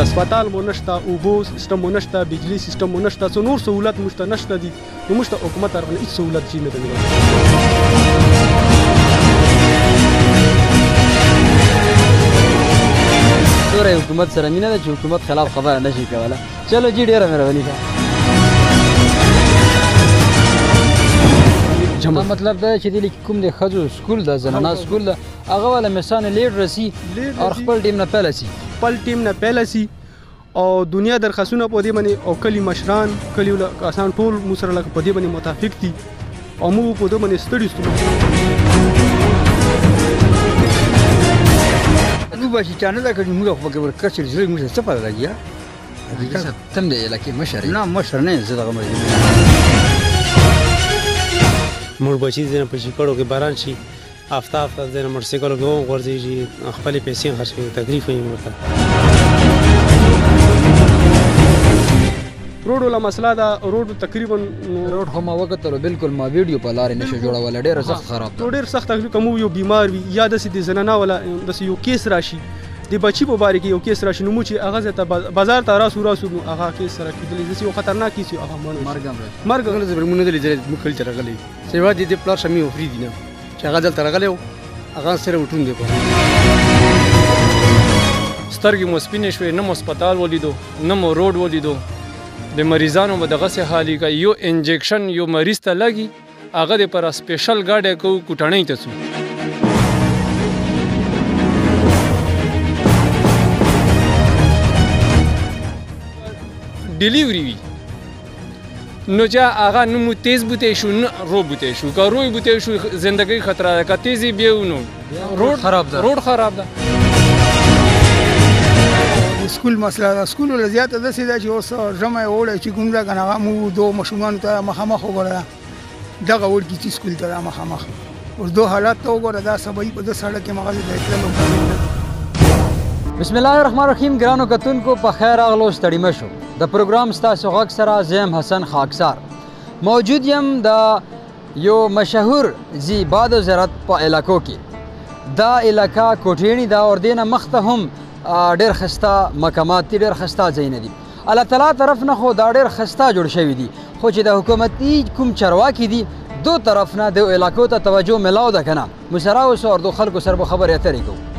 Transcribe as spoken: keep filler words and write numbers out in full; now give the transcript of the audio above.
نشته، اسپتال مو نشته، اوبو سیستم مو نشته، بجلی سیستم مو نشته، څه نور سهولت موږ ته نشته دي. نو موږ ته حکومت طرف نه هېڅ سهولت شي نه ده میلاو. ګوره حکومت سره مینه ده چې حکومت خلاف خبره نه شي کولی. چلو جي ډېره مهرباني ده. مطلب دا چې دلته کوم د ښځو سکول ده، زنانه سکول ده، هغه والا مثلا لیډ رسي او خپل ټیم نه پیل سي خپل ټیم نه پیل سي او دنیا درخواستونه په دې باندې او کلی مشران کلی کسان ټول مو سره لکه په دې باندې متفق دي او موږ په دې باندې ستړي ستړي نو به چې چانه دا کړي موږ خو پکې ورکړ چې زړه موږ څه پته لګي تم دې علاقې مشر نه مشر نه زه دغه مړ موږ بچي ځنه په شکړو کې باران شي هفته هفته ځنه موټرسایکلو کې وغورځېږي خپلې پیسې خرڅ کوي تکلیف یې ورته. روډ ولا مسله ده روډ تقریبا روډ خو ما وکتلو بالکل ما ویډیو په لارې نشو جوړولی ډېر سخت خراب ده ډېر سخت تکلیف کوم یو بیمار وي یا داسې د زنانه ولا داسې یو کیس راشي د بچي په باره کې یو کیس راشي نو موږ چې هغه ځای ته بازار ته راسو راسو نو هغه کیس سره کېدلی داسې یو خطرناک کیس وي هغه مرګ هم راشي مرګ هغه زه مونږ نه لیدلی موږ کلي ته راغلی سیوا دې د پلار شمي وفري دي نه چې هغه دلته راغلی و هغه سره وټون دی سترګې مو سپینې شوې نه مو هسپتال ولیدو نه مو روډ ولیدو د مریضانو به دغسې حالي که یو انجکشن یو مریض ته لګي هغه د پر سپیشل ګاډی کوو کوټنۍ ته ځو ډیلیوري وي نو چې هغه نه مو تیز بوتی شو نه رو بوتی شو که روی بوتی شو زندګۍ خطره ده که تیزې بیا نو روډ خراب ده روډ خراب ده سکول مسله ده سکول له زیاته داسې ده چې اوس ژمی اوړی چې کوم ده که نه هغه موږ دو ماشومانو ته مخامخ وګوره دغه وړکي چې سکول ته ده مخامخ اوس دو حالات ته وګوره دا سبایي په ده سړک کې مغزې ته تللو بسم الله الرحمن الرحیم ګرانو کتونکو په خیر راغلو ستړي مه شو د پروګرام ستاسو غږ سره زه یم حسن خاکسار موجود یم د یو مشهور زیباد و زراعت په علاقو کې دا علاقه کوټېڼي ده او دې نه مخته هم ډېر خسته مقامات دي ډېر خسته ځایونه دي الله تعالی طرف نه خو دا ډېر خسته جوړ شوي دي خو چې د حکومتي کوم چارواکي دي دو طرف نه د علاقو ته توجه ملاو ده که نه موږ سره اوسو او د خلکو سره به خبرې اترې کوو